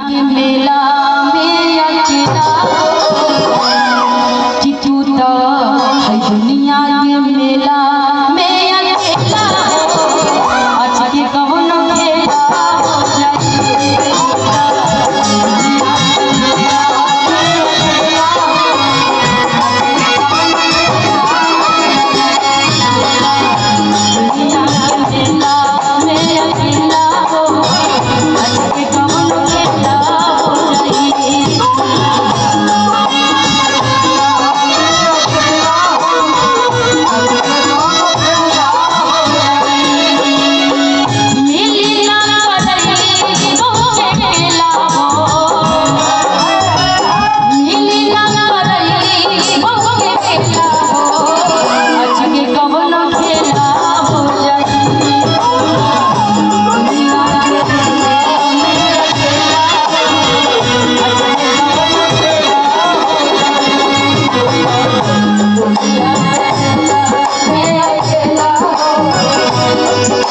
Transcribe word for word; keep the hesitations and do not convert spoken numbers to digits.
के मेला में अकेला कि तू तो है दुनिया के मेला में अकेला आज के कौन खेला हो जाए।